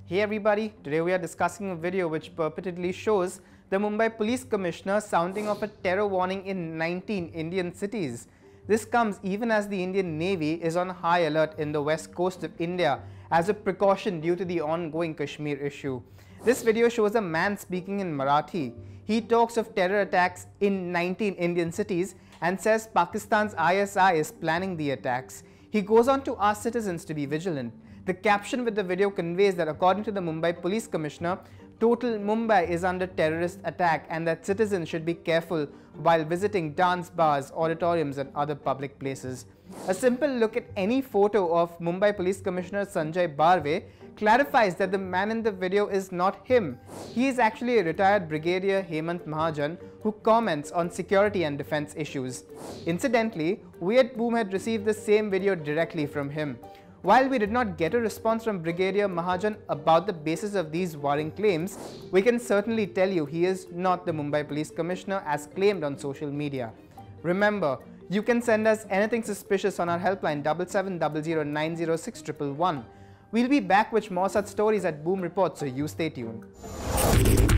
Hey everybody, today we are discussing a video which purportedly shows the Mumbai Police Commissioner sounding off a terror warning in 19 Indian cities. This comes even as the Indian Navy is on high alert in the west coast of India as a precaution due to the ongoing Kashmir issue. This video shows a man speaking in Marathi. He talks of terror attacks in 19 Indian cities and says Pakistan's ISI is planning the attacks. He goes on to ask citizens to be vigilant. The caption with the video conveys that according to the Mumbai Police Commissioner, total Mumbai is under terrorist attack and that citizens should be careful while visiting dance bars, auditoriums and other public places. A simple look at any photo of Mumbai Police Commissioner Sanjay Barve clarifies that the man in the video is not him. He is actually a retired Brigadier Hemant Mahajan who comments on security and defense issues. Incidentally, we at Boom had received the same video directly from him. While we did not get a response from Brigadier Mahajan about the basis of these worrying claims, we can certainly tell you he is not the Mumbai Police Commissioner as claimed on social media. Remember, you can send us anything suspicious on our helpline 7700906111. We'll be back with more such stories at Boom Report, so you stay tuned.